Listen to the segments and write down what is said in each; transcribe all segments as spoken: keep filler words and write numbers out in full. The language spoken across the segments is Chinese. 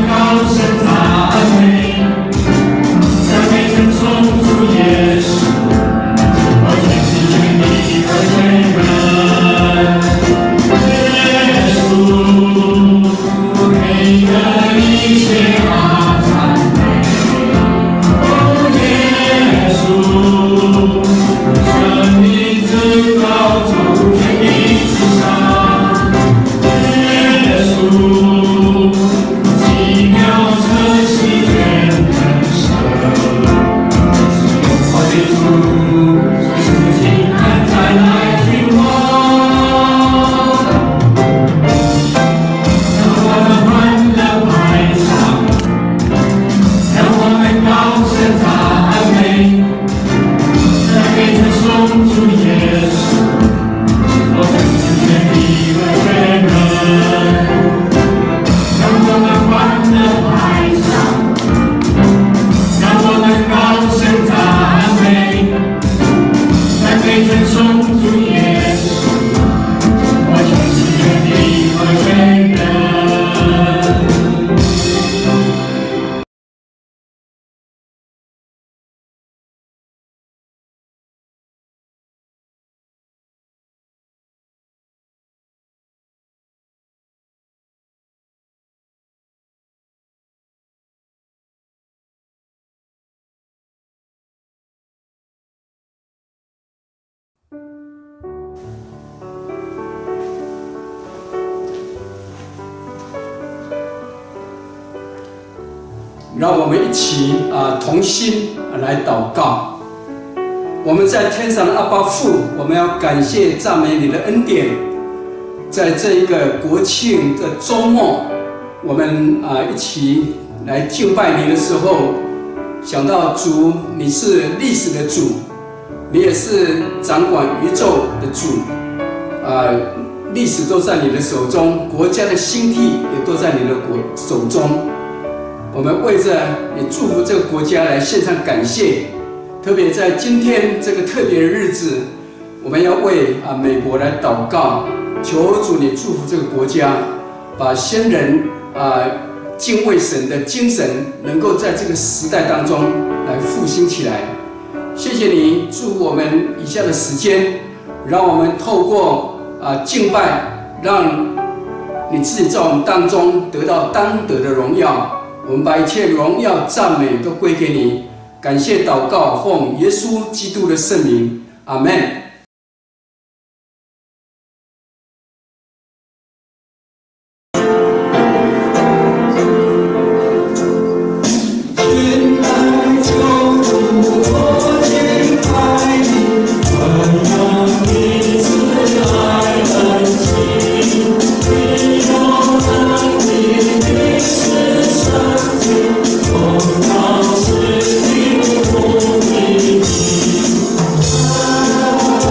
让我们一起啊同心来祷告。我们在天上的阿爸父，我们要感谢赞美你的恩典。在这一个国庆的周末，我们啊一起来敬拜你的时候，想到主，你是历史的主，你也是掌管宇宙的主，啊，历史都在你的手中，国家的兴替也都在你的国手中。我们为着你祝福这个国家来献上感谢，特别在今天这个特别的日子，我们要为啊美国来祷告，求主你祝福这个国家，把先人啊敬畏神的精神能够在这个时代当中来复兴起来。谢谢你祝福我们以下的时间，让我们透过啊敬拜，让你自己在我们当中得到当得的荣耀。我们把一切荣耀赞美都归给你，感谢祷告，奉耶稣基督的圣名，阿们。 Oh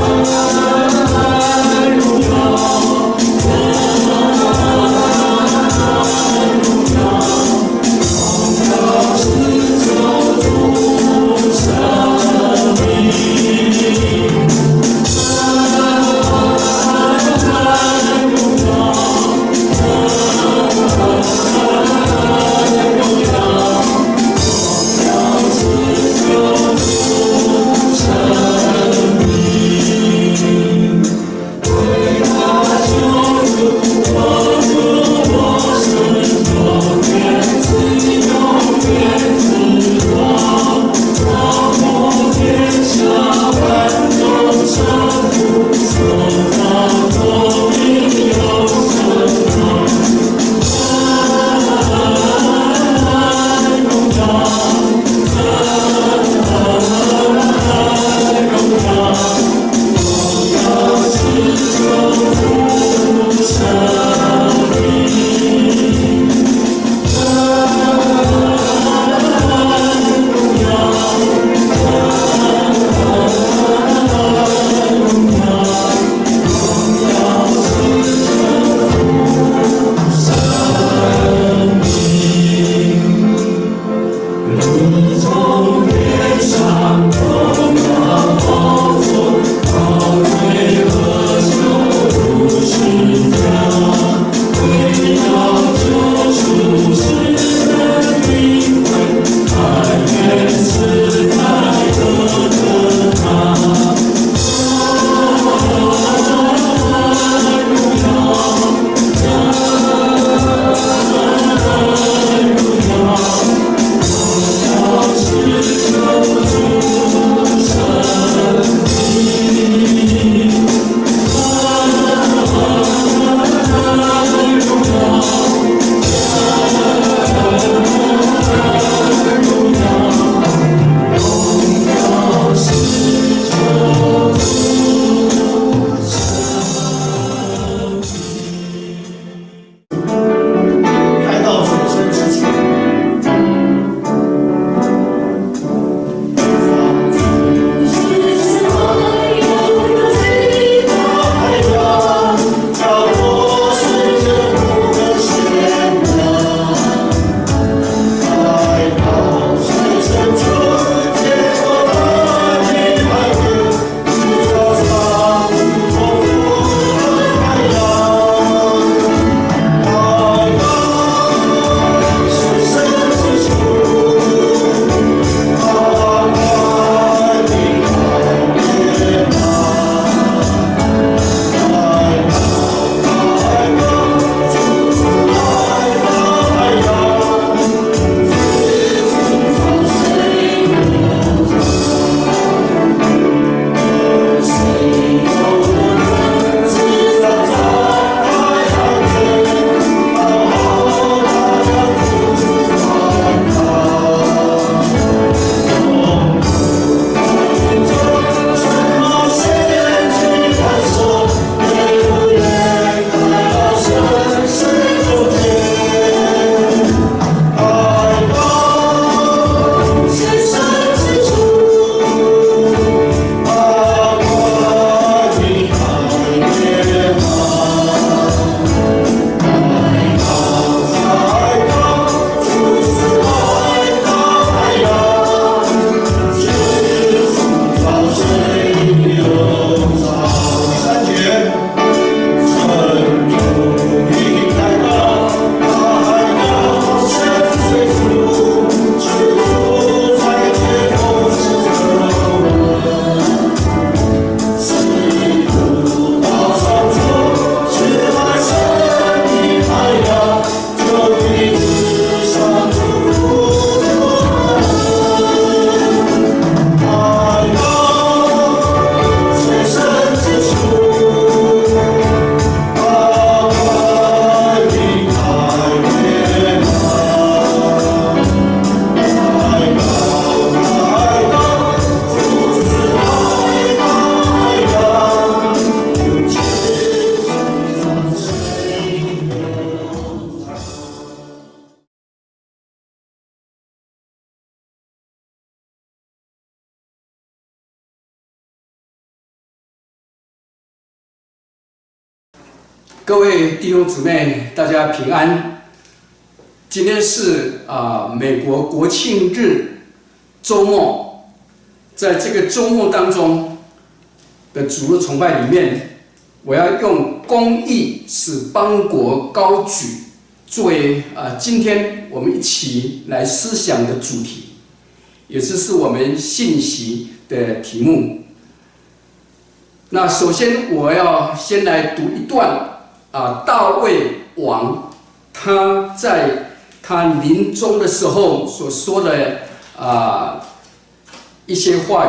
各位弟兄姊妹，大家平安。今天是啊、呃、美国国庆日周末，在这个周末当中的主日崇拜里面，我要用公义使邦国高举作为啊、呃、今天我们一起来思想的主题，也就是我们信息的题目。那首先我要先来读一段。啊，大卫王他在他临终的时候所说的啊一些话语，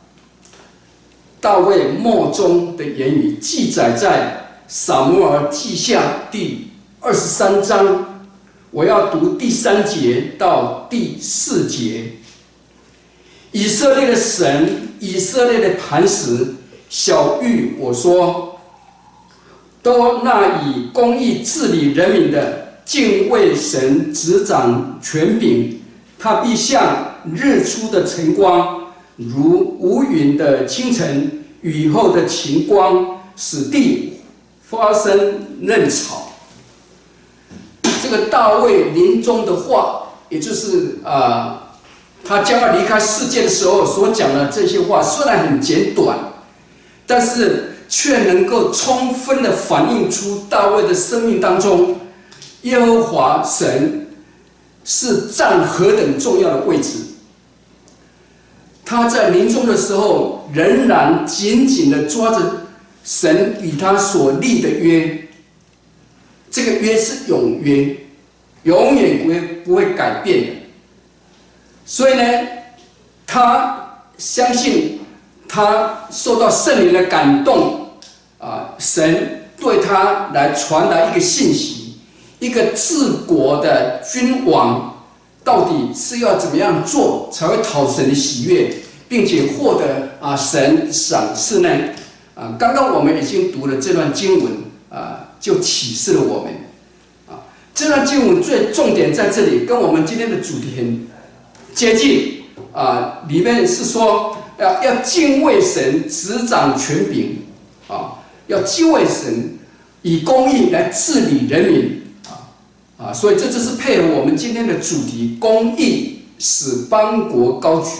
大卫末终的言语记载在撒母耳记下第二十三章，我要读第三节到第四节。以色列的神，以色列的磐石，晓谕我说。都那以公义治理人民的，敬畏神，执掌权柄，他必像日出的晨光，如无云的清晨，雨后的晴光，使地发生嫩草。这个大卫临终的话，也就是啊、呃，他将要离开世界的时候所讲的这些话，虽然很简短，但是却能够充分的反映出大卫的生命当中，耶和华神是占何等重要的位置。他在临终的时候，仍然紧紧的抓着神与他所立的约，这个约是永约，永远不会不会改变的。所以呢，他相信。他受到圣灵的感动，啊，神对他来传达一个信息：一个治国的君王，到底是要怎么样做才会讨神的喜悦，并且获得啊神赏赐呢？啊，刚刚我们已经读了这段经文，啊，就启示了我们。啊，这段经文最重点在这里，跟我们今天的主题很接近。啊，里面是说。要要敬畏神，执掌权柄，啊，要敬畏神，以公义来治理人民，啊啊，所以这就是配合我们今天的主题：公义使邦国高举。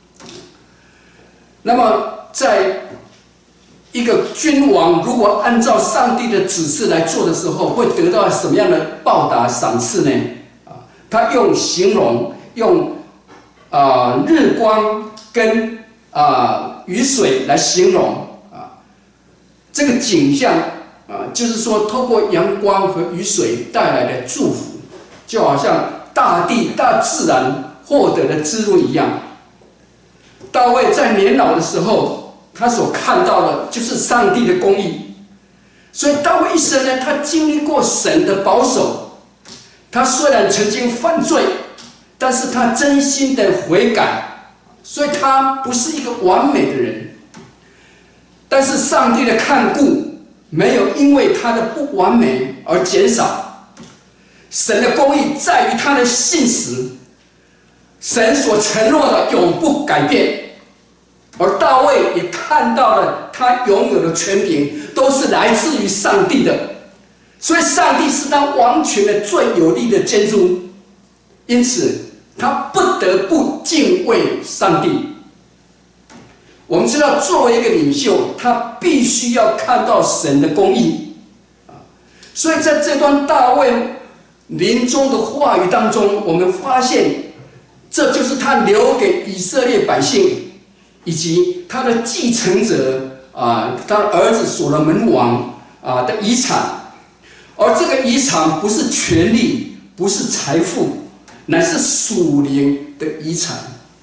那么，在一个君王如果按照上帝的指示来做的时候，会得到什么样的报答赏赐呢？啊，他用形容，用啊、呃、日光跟啊，雨水来形容啊，这个景象啊，就是说，透过阳光和雨水带来的祝福，就好像大地、大自然获得的滋润一样。大卫在年老的时候，他所看到的就是上帝的公义，所以大卫一生呢，他经历过神的保守。他虽然曾经犯罪，但是他真心的悔改。所以他不是一个完美的人，但是上帝的看顾没有因为他的不完美而减少。神的公义在于他的信实，神所承诺的永不改变。而大卫也看到了他拥有的权柄都是来自于上帝的，所以上帝是他王权的最有力的监督，因此他不得不敬畏上帝。我们知道，作为一个领袖，他必须要看到神的公义。所以在这段大卫临终的话语当中，我们发现，这就是他留给以色列百姓以及他的继承者啊，他儿子所罗门王啊的遗产。而这个遗产不是权力，不是财富，乃是属灵的遗产。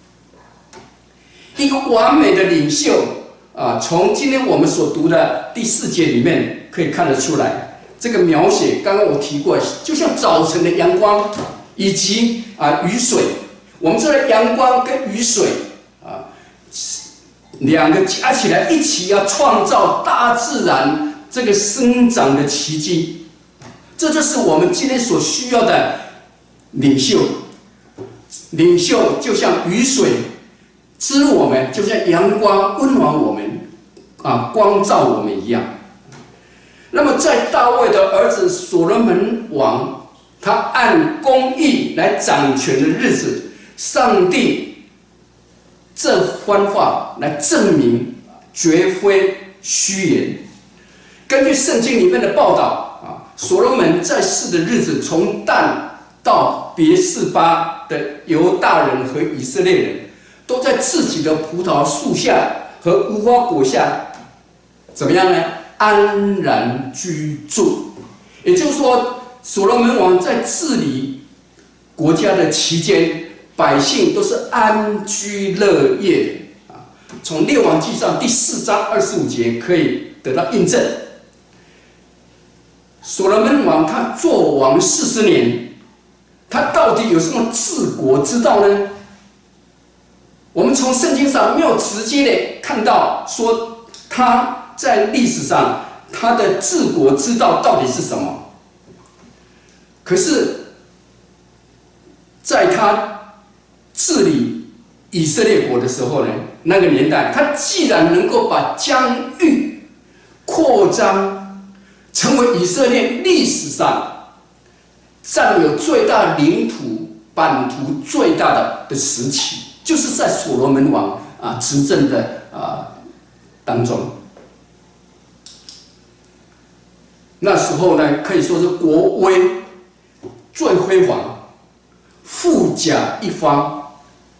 一个完美的领袖啊，从今天我们所读的第四节里面可以看得出来，这个描写刚刚我提过，就像早晨的阳光以及啊雨水。我们知道阳光跟雨水啊，两个加起来一起要创造大自然这个生长的奇迹。这就是我们今天所需要的领袖。领袖就像雨水滋润我们，就像阳光温暖我们，啊，光照我们一样。 那么在大卫的儿子所罗门王，他按公义来掌权的日子，上帝这番话来证明，绝非虚言。根据圣经里面的报道啊，所罗门在世的日子，从但到别是巴的犹大人和以色列人，都在自己的葡萄树下和无花果下，怎么样呢？安然居住。也就是说，所罗门王在治理国家的期间，百姓都是安居乐业的啊。从列王纪上第四章二十五节可以得到印证。所罗门王他做王四十年，他到底有什么治国之道呢？我们从圣经上没有直接的看到说他在历史上他的治国之道到底是什么。可是，在他治理以色列国的时候呢，那个年代，他既然能够把疆域扩张，成为以色列历史上占有最大领土版图最大的的时期，就是在所罗门王啊执政的啊当中。那时候呢，可以说是国威最辉煌，富甲一方，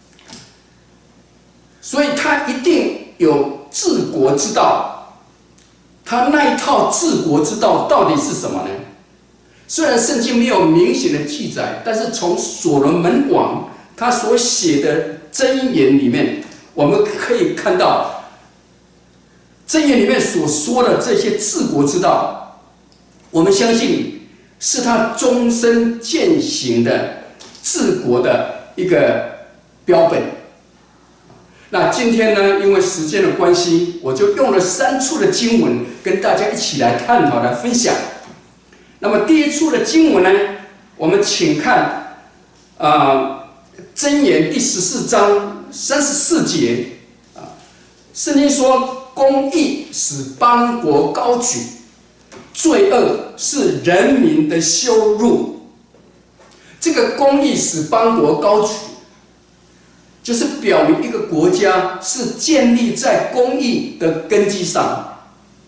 所以他一定有治国之道。他那一套治国之道到底是什么呢？虽然圣经没有明显的记载，但是从所罗门王他所写的箴言里面，我们可以看到箴言里面所说的这些治国之道，我们相信是他终身践行的治国的一个标本。那今天呢，因为时间的关系，我就用了三处的经文跟大家一起来探讨、来分享。那么第一处的经文呢，我们请看啊，箴言第十四章三十四节啊，圣经说：“公义使邦国高举，罪恶是人民的羞辱。”这个公义使邦国高举，就是表明一个国家是建立在公义的根基上。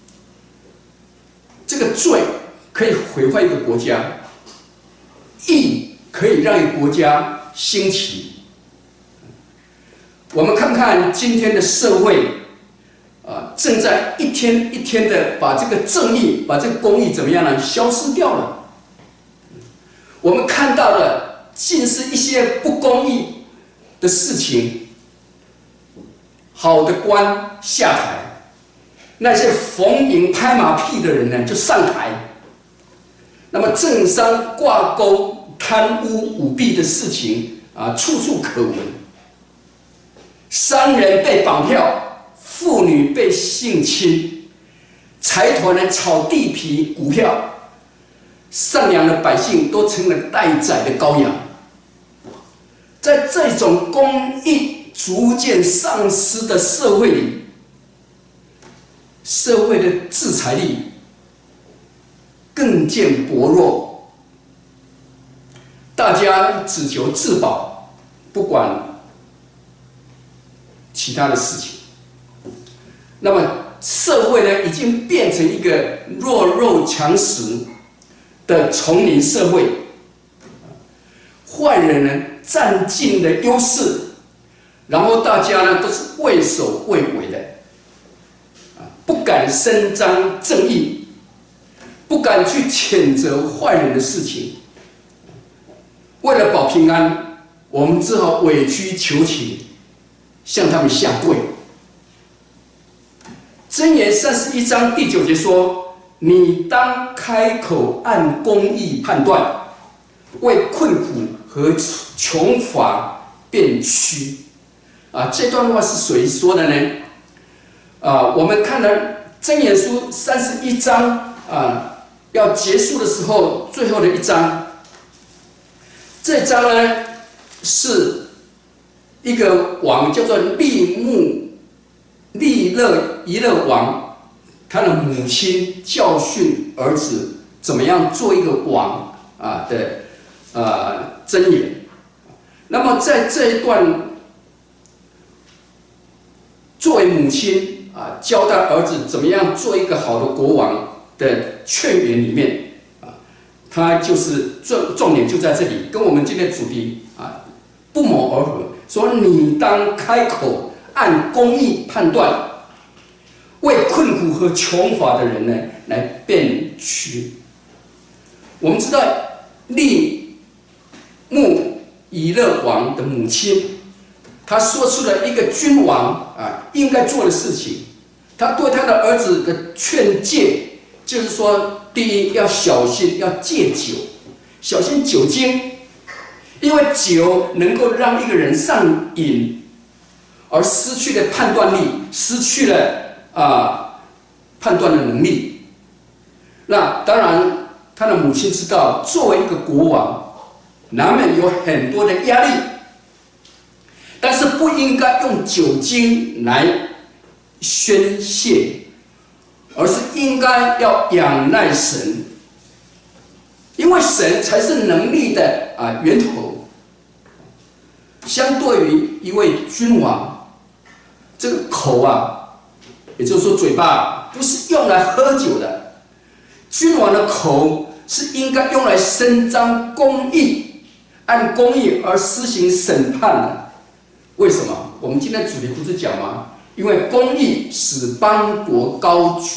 这个罪可以毁坏一个国家，义可以让一个国家兴起。我们看看今天的社会，啊，正在一天一天的把这个正义、把这个公义怎么样呢？消失掉了。我们看到的尽是一些不公义的事情，好的官下台，那些逢迎拍马屁的人呢就上台。那么政商挂钩、贪污舞弊的事情啊，处处可闻。商人被绑票，妇女被性侵，财团呢炒地皮股票，善良的百姓都成了待宰的羔羊。在这种公义逐渐丧失的社会里，社会的制裁力更见薄弱，大家只求自保，不管其他的事情。那么社会呢，已经变成一个弱肉强食的丛林社会，坏人呢占尽了优势，然后大家呢都是畏首畏尾的，不敢伸张正义，不敢去谴责坏人的事情。为了保平安，我们只好委曲求情，向他们下跪。箴言三十一章第九节说：“你当开口按公义判断，为困苦和穷乏辩屈。”啊，这段话是谁说的呢？啊，我们看了箴言书三十一章啊，要结束的时候，最后的一章。这章呢，是一个王叫做利木利勒伊勒王他的母亲教训儿子怎么样做一个王啊的呃箴言。那么在这一段作为母亲啊教导儿子怎么样做一个好的国王的劝言里面啊，他就是重重点就在这里，跟我们今天的主题啊不谋而合。说你当开口按公义判断，为困苦和穷乏的人呢来辩屈。我们知道利木以勒王的母亲，她说出了一个君王啊应该做的事情。他对他的儿子的劝诫，就是说，第一要小心，要戒酒，小心酒精。因为酒能够让一个人上瘾，而失去了判断力，失去了啊、呃、判断的能力。那当然，他的母亲知道，作为一个国王，难免有很多的压力，但是不应该用酒精来宣泄，而是应该要仰赖神，因为神才是能力的啊源头。相对于一位君王，这个口啊，也就是说嘴巴，不是用来喝酒的。君王的口是应该用来伸张公义，按公义而施行审判的。为什么？我们今天主题不是讲吗？因为公义使邦国高举，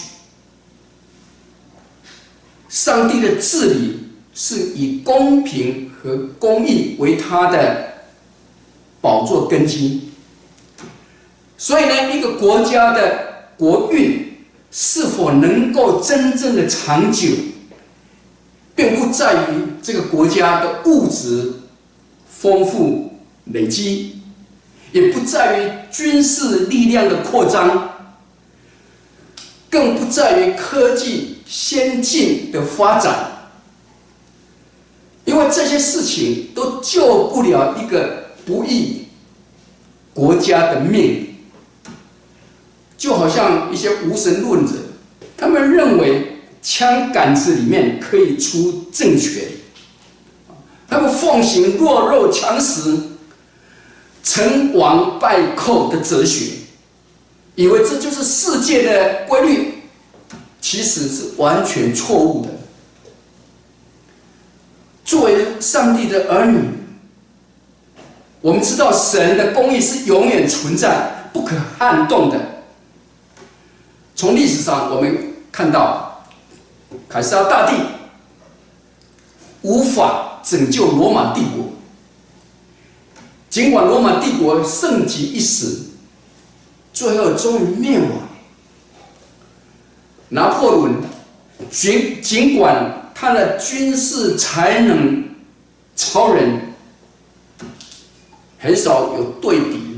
上帝的治理是以公平和公义为他的宝座根基。所以呢，一个国家的国运是否能够真正的长久，并不在于这个国家的物质丰富累积，也不在于军事力量的扩张，更不在于科技先进的发展，因为这些事情都救不了一个不义国家的命。就好像一些无神论者，他们认为枪杆子里面可以出政权，他们奉行弱肉强食、成王败寇的哲学，以为这就是世界的规律，其实是完全错误的。作为上帝的儿女，我们知道神的公义是永远存在、不可撼动的。从历史上我们看到，凯撒大帝无法拯救罗马帝国，尽管罗马帝国盛极一时，最后终于灭亡。拿破仑尽尽管他的军事才能超人，很少有对比，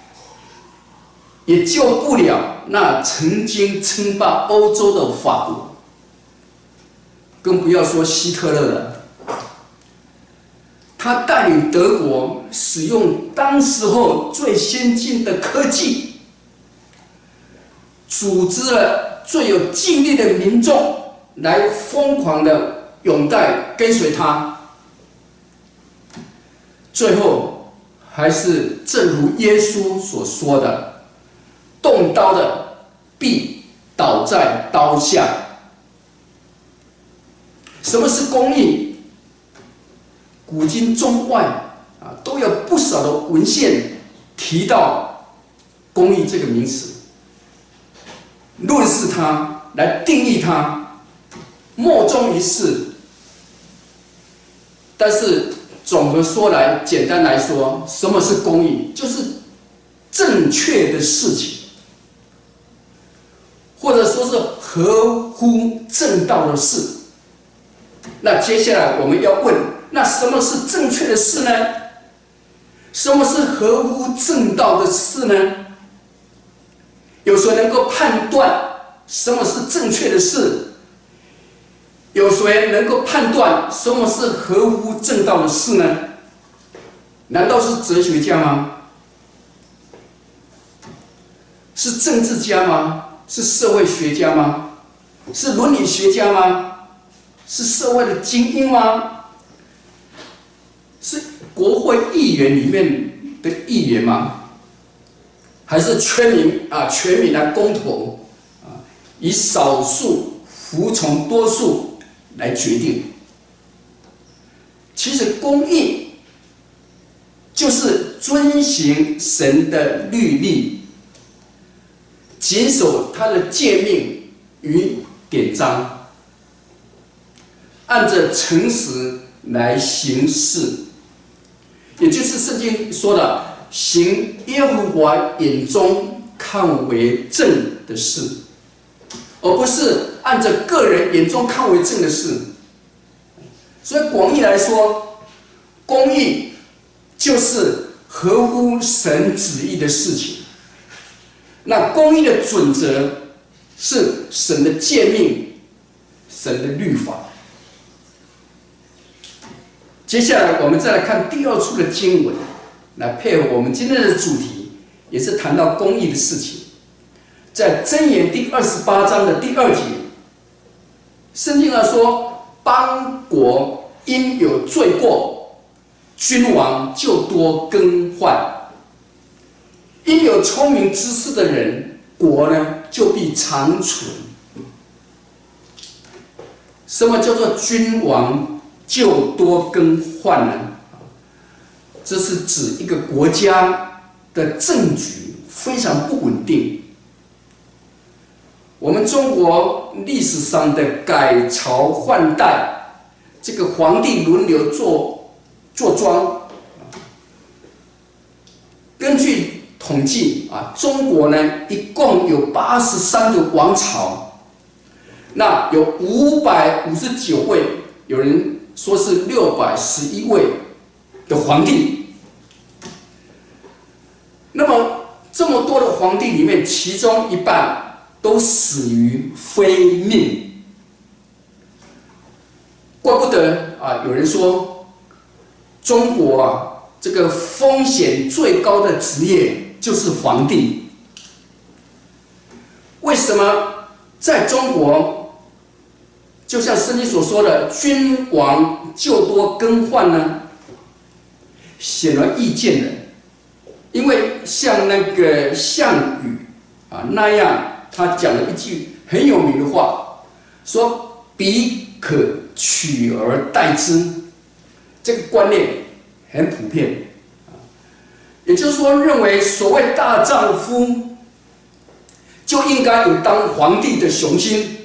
也救不了那曾经称霸欧洲的法国，更不要说希特勒了。他带领德国使用当时候最先进的科技，组织了最有劲力的民众来疯狂的拥戴跟随他，最后还是正如耶稣所说的，动刀的必倒在刀下。什么是公义？古今中外啊，都有不少的文献提到公义这个名词，论述它，来定义它，莫衷一是。但是总的说来，简单来说，什么是公义？就是正确的事情，或者说是合乎正道的事。那接下来我们要问，那什么是正确的事呢？什么是合乎正道的事呢？有谁能够判断什么是正确的事？有谁能够判断什么是合乎正道的事呢？难道是哲学家吗？是政治家吗？是社会学家吗？ 是伦理学家吗？是社会的精英吗？是国会议员里面的议员吗？还是全民啊，全民来公投啊，以少数服从多数来决定？其实公义就是遵行神的律例，谨守他的诫命与典章，按着诚实来行事，也就是圣经说的，行耶和华眼中看为正的事，而不是按着个人眼中看为正的事。所以广义来说，公义就是合乎神旨意的事情。那公义的准则是神的诫命，神的律法。接下来我们再来看第二处的经文，来配合我们今天的主题，也是谈到公义的事情。在箴言第二十八章的第二节，圣经上说，邦国因有罪过，君王就多更换；因有聪明知识的人，国呢就必长存。什么叫做君王就多更换呢？这是指一个国家的政局非常不稳定。我们中国历史上的改朝换代，这个皇帝轮流坐坐庄。根据统计啊，中国呢一共有八十三个王朝，那有五百五十九位，有人说是六百十一位的皇帝。那么这么多的皇帝里面，其中一半都死于非命。怪不得啊，有人说中国啊，这个风险最高的职业就是皇帝。为什么在中国，就像圣经所说的，君王就多更换呢？显而易见的，因为像那个项羽啊那样，他讲了一句很有名的话，说“彼可取而代之”，这个观念很普遍。也就是说，认为所谓大丈夫就应该有当皇帝的雄心。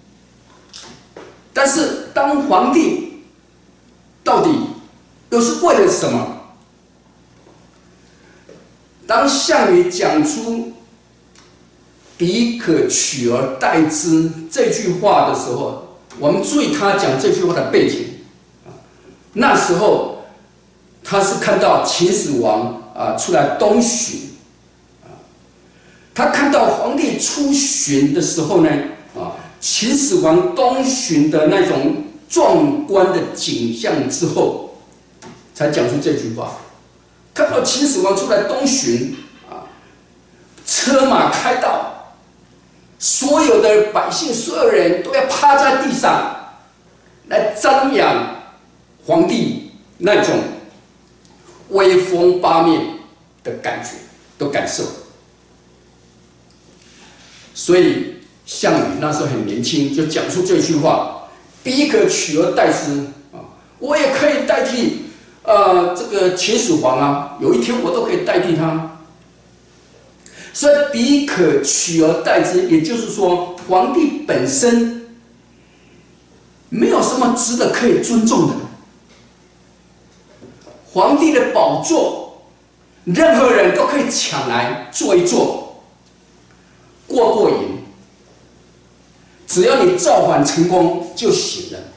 但是当皇帝到底又是为了什么？当项羽讲出“彼可取而代之”这句话的时候，我们注意他讲这句话的背景。那时候他是看到秦始皇啊出来东巡，他看到皇帝出巡的时候呢，啊，秦始皇东巡的那种壮观的景象之后，才讲出这句话。看到秦始皇出来东巡啊，车马开道，所有的百姓、所有人都要趴在地上来瞻仰皇帝那种威风八面的感觉，都感受。所以项羽那时候很年轻，就讲出这句话：“彼可取而代之啊，我也可以代替。”呃，这个秦始皇啊，有一天我都可以代替他。所以彼可取而代之，也就是说，皇帝本身没有什么值得可以尊重的。皇帝的宝座，任何人都可以抢来坐一坐，过过瘾，只要你造反成功就行了。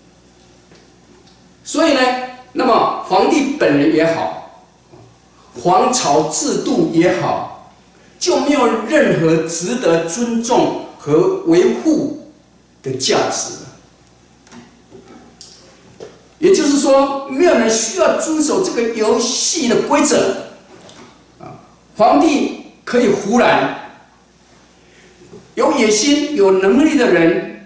所以呢，那么皇帝本人也好，皇朝制度也好，就没有任何值得尊重和维护的价值了。也就是说，没有人需要遵守这个游戏的规则。啊，皇帝可以胡来，有野心、有能力的人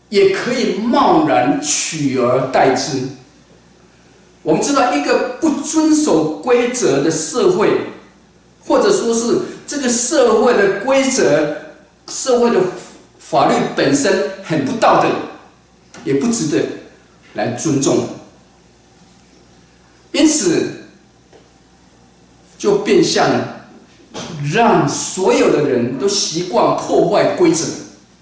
也可以贸然取而代之。我们知道，一个不遵守规则的社会，或者说是这个社会的规则、社会的法律本身很不道德，也不值得来尊重。因此，就变相了，让所有的人都习惯破坏规则。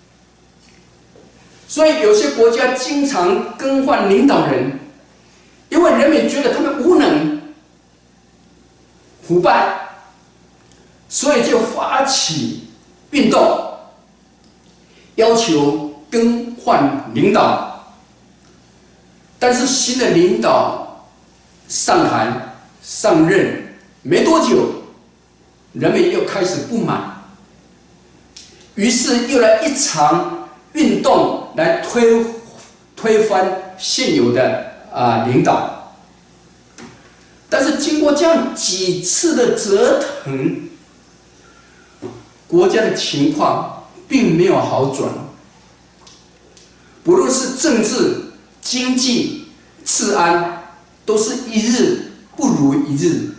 所以，有些国家经常更换领导人。因为人们觉得他们无能、腐败，所以就发起运动，要求更换领导。但是新的领导上台上任没多久，人们又开始不满，于是又来一场运动来推推翻现有的。啊，领导，但是经过这样几次的折腾，国家的情况并没有好转。不论是政治、经济、治安，都是一日不如一日。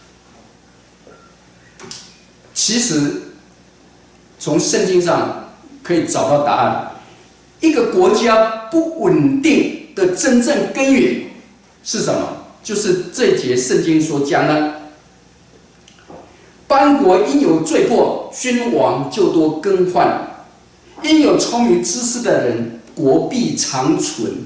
其实，从圣经上可以找到答案：一个国家不稳定的真正根源是什么？就是这节圣经所讲的：邦国因有罪过，君王就多更换；因有聪明知识的人，国必长存。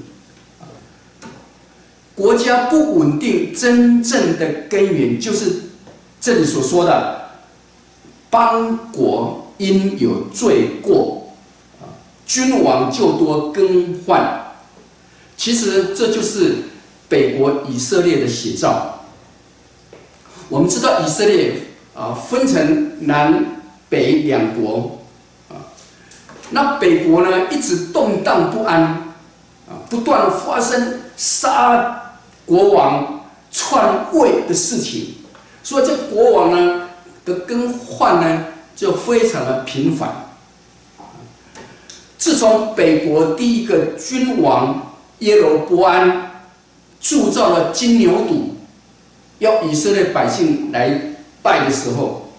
国家不稳定，真正的根源就是这里所说的：邦国因有罪过，君王就多更换。其实这就是北国以色列的写照。我们知道以色列啊分成南北两国啊，那北国呢一直动荡不安啊，不断发生杀国王、篡位的事情，所以这国王呢的更换呢就非常的频繁。自从北国第一个君王耶罗波安铸造了金牛犊，要以色列百姓来拜的时候，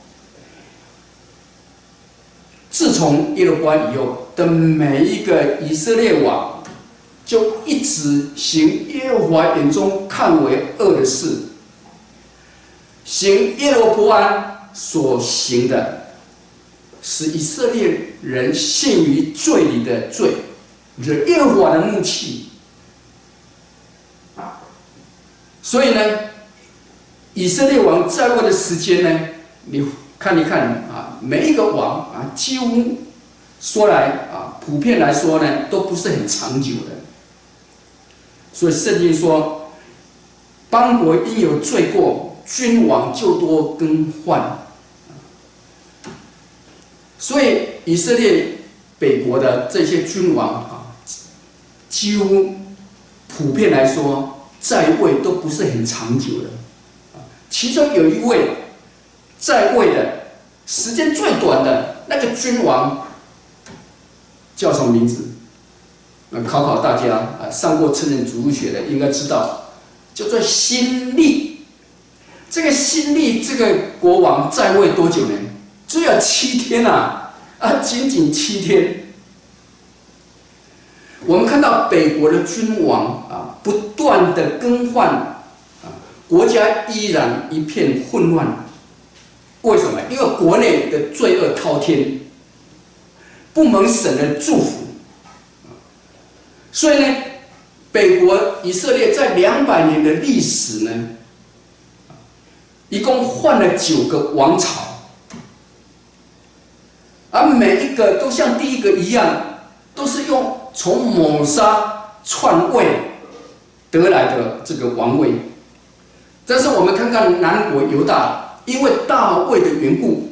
自从耶罗波安以后的每一个以色列王，就一直行耶和华眼中看为恶的事，行耶罗波安所行的，使以色列人陷于罪里的罪，惹耶和华的怒气。所以呢，以色列王在位的时间呢，你看一看啊，每一个王啊，几乎说来啊，普遍来说呢，都不是很长久的。所以圣经说，邦国因有罪过，君王就多更换。所以以色列北国的这些君王啊，几乎普遍来说，在位都不是很长久的，其中有一位在位的时间最短的那个君王叫什么名字？考考大家啊，上过成人祖物学的应该知道，叫做辛利。这个辛利这个国王在位多久呢？只有七天啊，啊，仅仅七天。我们看到北国的君王啊，不断的更换，啊，国家依然一片混乱。为什么？因为国内的罪恶滔天，不蒙神的祝福。所以呢，北国以色列在两百年的历史呢，一共换了九个王朝，而每一个都像第一个一样，都是用从抹杀篡位得来的这个王位。但是我们看看南国犹大，因为大卫的缘故，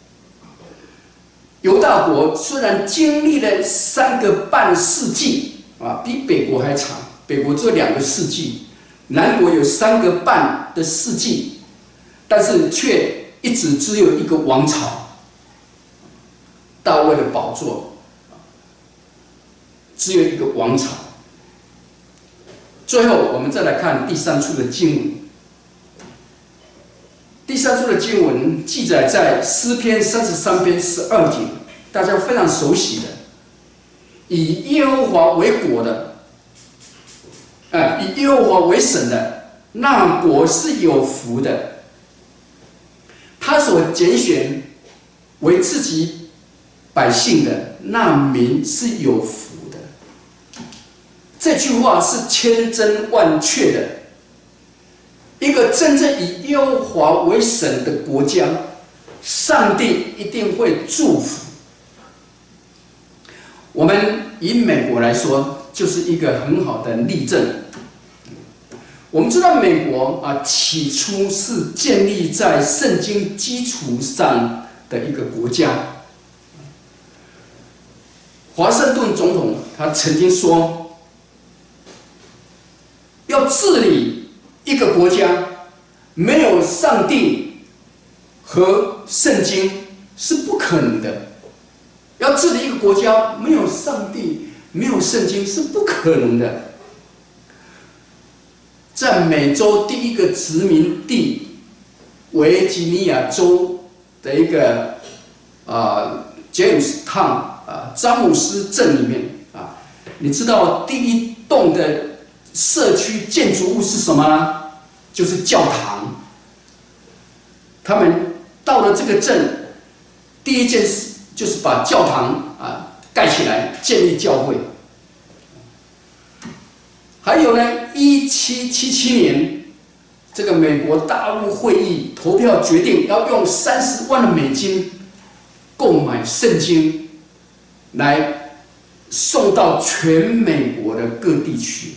犹大国虽然经历了三个半世纪啊，比北国还长。北国只有两个世纪，南国有三个半的世纪，但是却一直只有一个王朝，大卫的宝座。 只有一个王朝。最后，我们再来看第三处的经文。第三处的经文记载在诗篇三十三篇十二节，大家非常熟悉的，以耶和华为国的，呃，以耶和华为神的，那国是有福的。他所拣选为自己百姓的，那民是有福的。这句话是千真万确的。一个真正以耶和华为神的国家，上帝一定会祝福。我们以美国来说，就是一个很好的例证。我们知道美国啊，起初是建立在圣经基础上的一个国家。华盛顿总统他曾经说，要治理一个国家，没有上帝和圣经是不可能的。要治理一个国家，没有上帝，没有圣经是不可能的。在美洲第一个殖民地维吉尼亚州的一个啊 Jamestown 啊詹姆斯镇里面啊，你知道第一栋的社区建筑物是什么呢？就是教堂。他们到了这个镇，第一件事就是把教堂啊盖起来，建立教会。还有呢，一七七七年，这个美国大陆会议投票决定要用三十万的美金购买圣经，来送到全美国的各地区。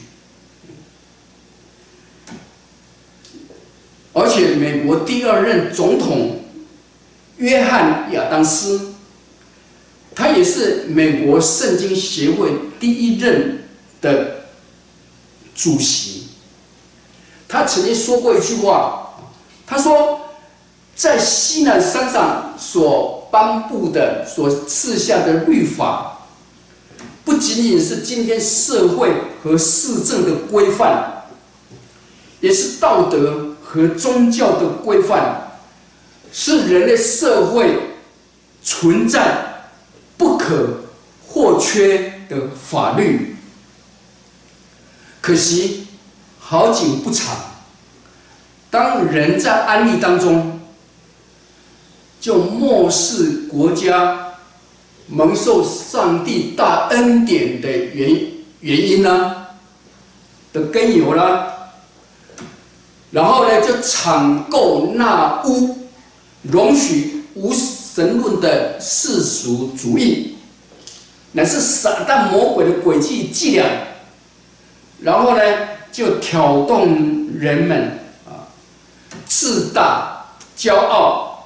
而且，美国第二任总统约翰亚当斯，他也是美国圣经协会第一任的主席。他曾经说过一句话，他说，在西南山上所颁布的、所赐下的律法，不仅仅是今天社会和市政的规范，也是道德和宗教的规范，是人类社会存在不可或缺的法律。可惜好景不长，当人在安逸当中，就漠视国家蒙受上帝大恩典的原原因呢的根由啦。然后呢，就敞购纳污，容许无神论的世俗主义，乃是撒旦魔鬼的诡计伎俩。然后呢，就挑动人们啊自大、骄傲，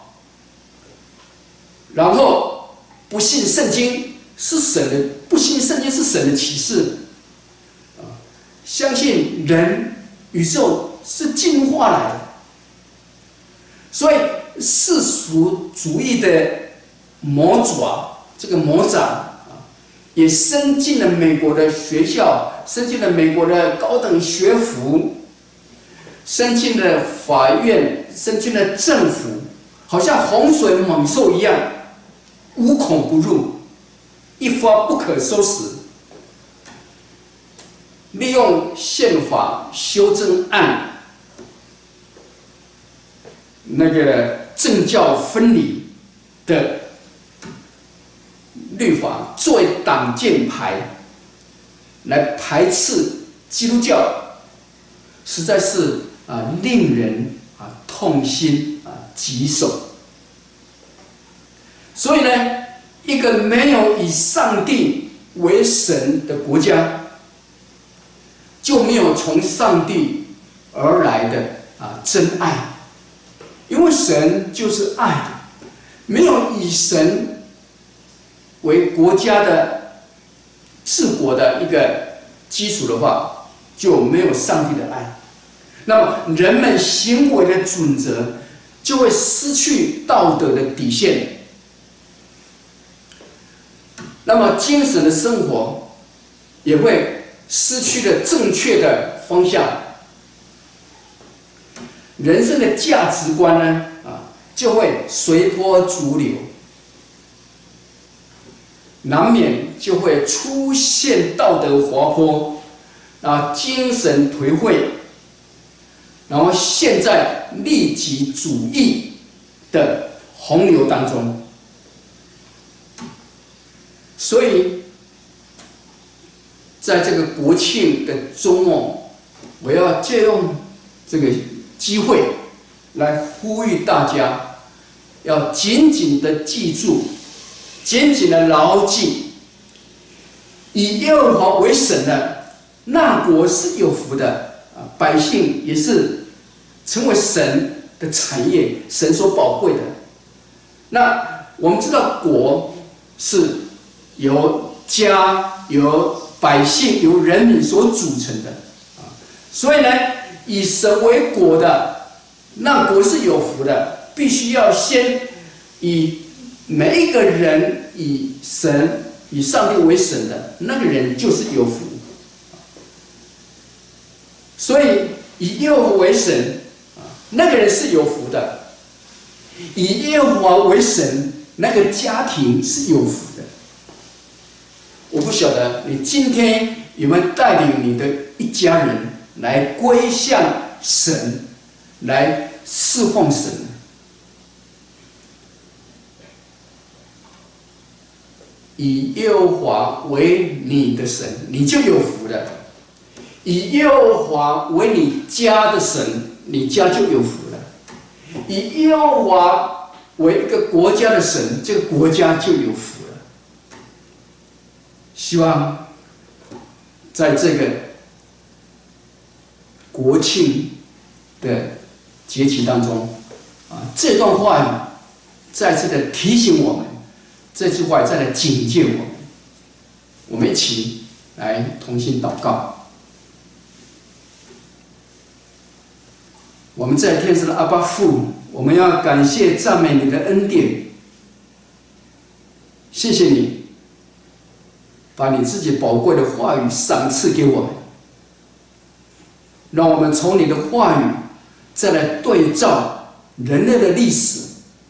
然后不信圣经是神的，不信圣经是神的启示，啊，相信人宇宙是进化来的，所以世俗主义的魔爪，这个魔掌啊，也伸进了美国的学校，伸进了美国的高等学府，伸进了法院，伸进了政府，好像洪水猛兽一样，无孔不入，一发不可收拾。利用宪法修正案。那个政教分离的律法作为挡箭牌，来排斥基督教，实在是啊令人啊痛心啊疾首。所以呢，一个没有以上帝为神的国家，就没有从上帝而来的啊真爱。因为神就是爱，没有以神为国家的治国的一个基础的话，就没有上帝的爱。那么人们行为的准则就会失去道德的底线。那么精神的生活也会失去了正确的方向。人生的价值观呢，啊，就会随波逐流，难免就会出现道德滑坡，啊，精神颓废，然后陷在利己主义的洪流当中。所以，在这个国庆的周末，我要借用这个机会来呼吁大家，要紧紧的记住，紧紧的牢记，以耶和华为神的那国是有福的啊，百姓也是成为神的产业，神所宝贵的。那我们知道国是由家、由百姓、由人民所组成的啊，所以呢，以神为国的那国是有福的，必须要先以每一个人以神、以上帝为神的那个人就是有福。所以以耶和华为神啊，那个人是有福的；以耶和华为神，那个家庭是有福的。我不晓得你今天有没有带领你的一家人来归向神，来侍奉神。以耶和华为你的神，你就有福了；以耶和华为你家的神，你家就有福了；以耶和华为一个国家的神，这个国家就有福了。希望在这个国庆的节期当中，啊，这段话语再次的提醒我们，这句话再来警戒我们。我们一起来同心祷告。我们在天上的阿爸父，我们要感谢赞美你的恩典，谢谢你把你自己宝贵的话语赏赐给我们，让我们从你的话语再来对照人类的历史，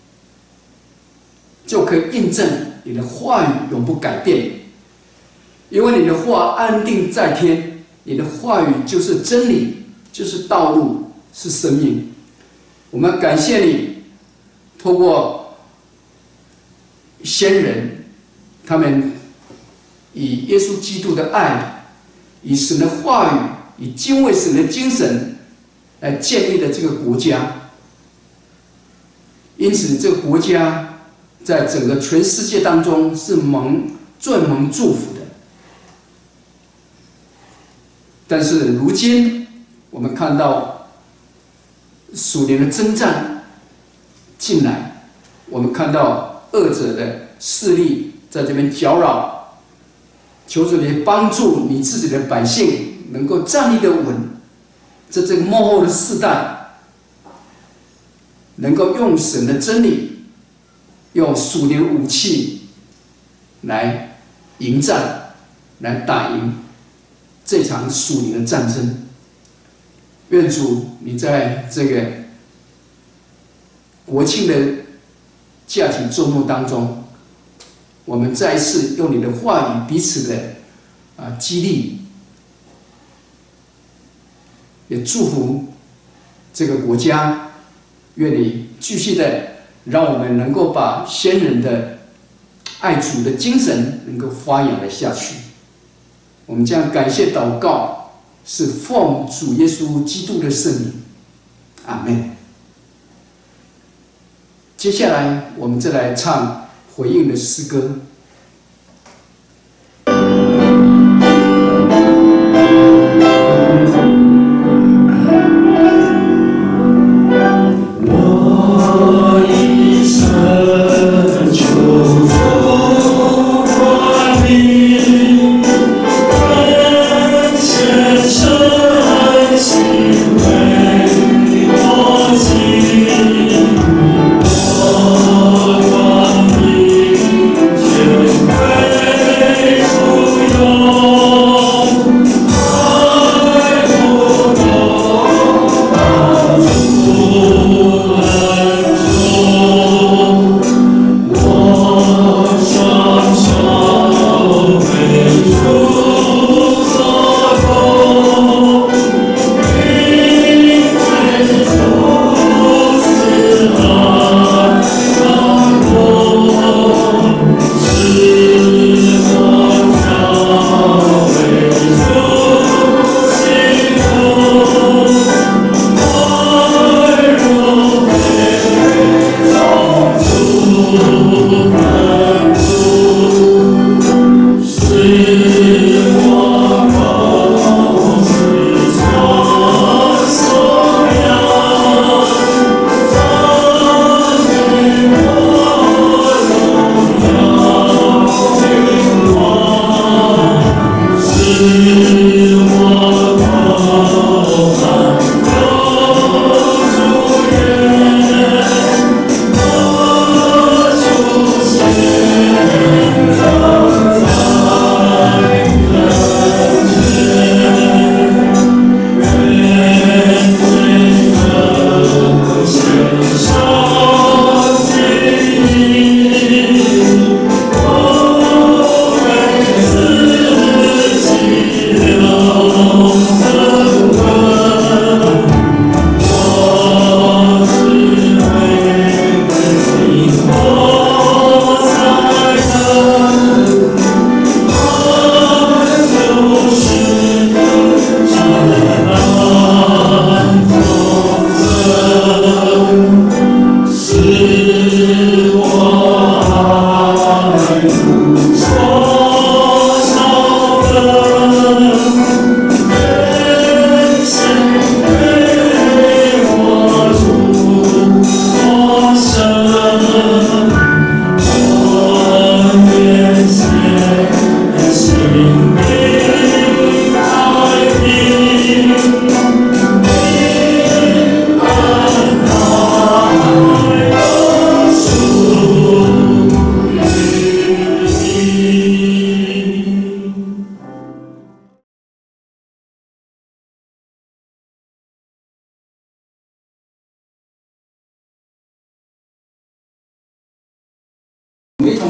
就可以印证你的话语永不改变。因为你的话安定在天，你的话语就是真理，就是道路，是生命。我们感谢你，透过先人，他们以耶稣基督的爱，以神的话语，以敬畏神的精神来建立了这个国家。因此，这个国家在整个全世界当中是蒙最蒙祝福的。但是如今，我们看到属灵的征战进来，我们看到恶者的势力在这边搅扰，求主你帮助你自己的百姓能够站立得稳，在这个末后的世代，能够用神的真理，用属灵武器来迎战，来打赢这场属灵的战争。愿主你在这个国庆的假期周末当中，我们再一次用你的话语彼此的啊激励，也祝福这个国家。愿你继续的让我们能够把先人的爱主的精神能够发扬了下去。我们将感谢祷告，是奉主耶稣基督的圣名，阿们。接下来我们再来唱回应的诗歌。 我光明。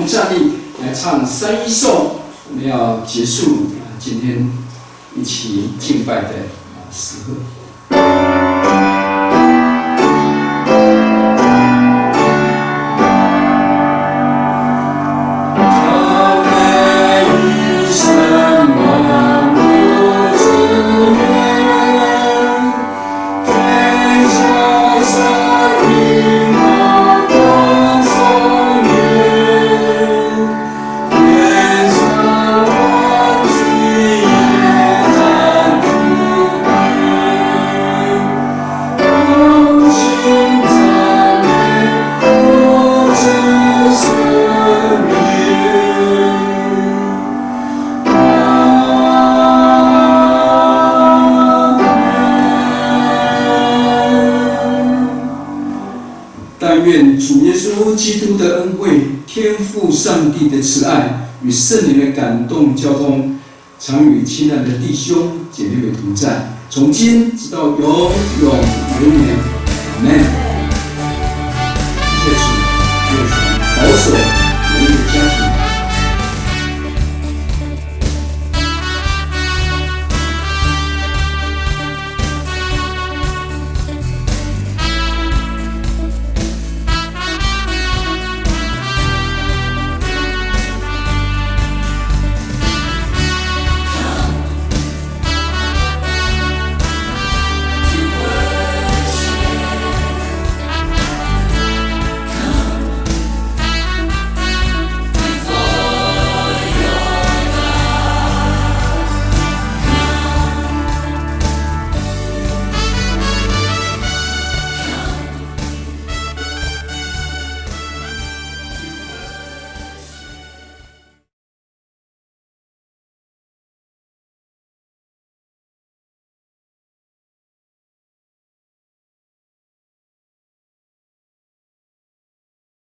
站立来唱三一颂，我们要结束今天一起敬拜的时刻。愿主耶稣基督的恩惠、天父上帝的慈爱与圣灵的感动交通，常与亲爱的弟兄姐妹们同在，从今直到永永远远。阿门。谢谢主，愿神保守我们的家庭。